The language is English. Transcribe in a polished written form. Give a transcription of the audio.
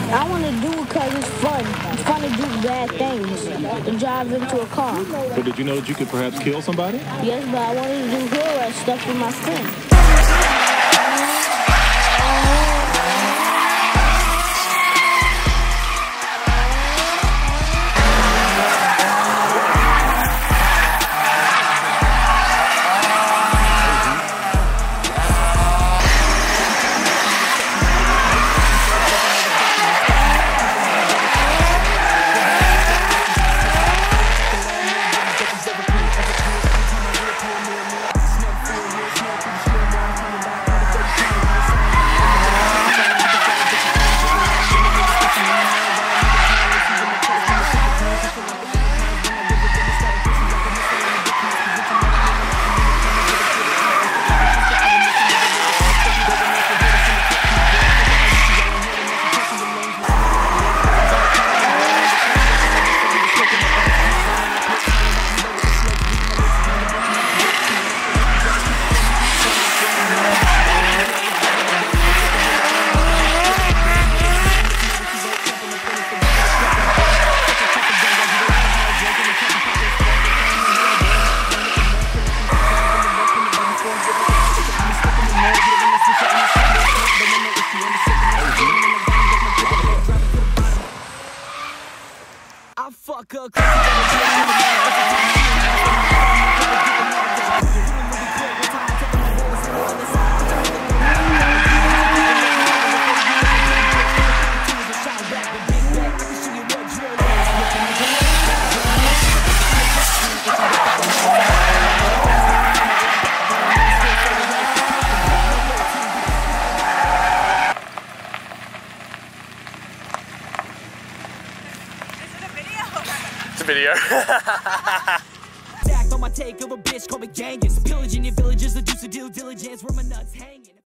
I want to do it because it's fun. It's fun to do bad things, to drive into a car. So did you know that you could perhaps kill somebody? Yes, but I wanted to do hero stuff with my friends. Fuck a It's a video. on my take of a bitch, call me Genghis. Pillaging your villages, the deuce of due diligence, where my nuts hanging.